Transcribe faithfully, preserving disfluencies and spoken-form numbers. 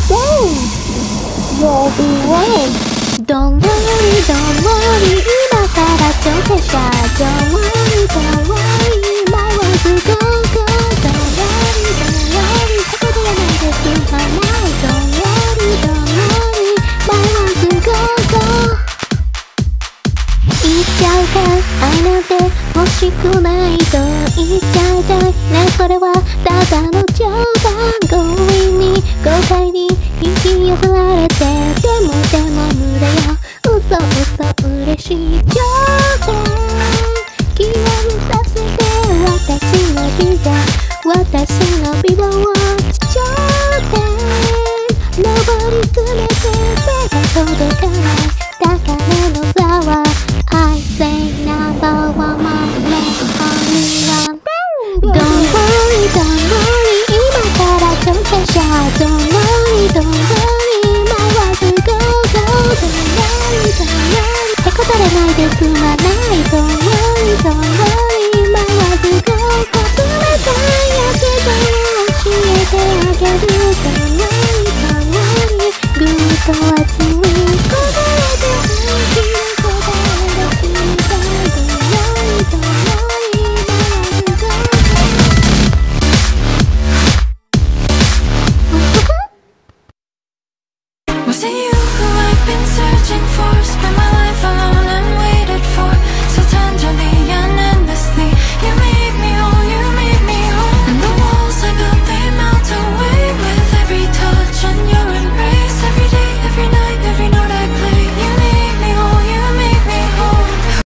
Wow! You'll be right. Don't worry, don't worry 今からちょっとした Don't worry, don't worry 迷わず Go, go Don't worry, don't worry ここではないで心配ない Don't worry, don't worry 迷わず Go, go 言っちゃうか愛なんて欲しくないと言っちゃいたいねそれはただの冗談強引に豪快に引き寄せられてでもでも無駄よ嘘嘘嬉しい冗談消えさせて私のビザ私のビザを冗談登り詰めて手が届かない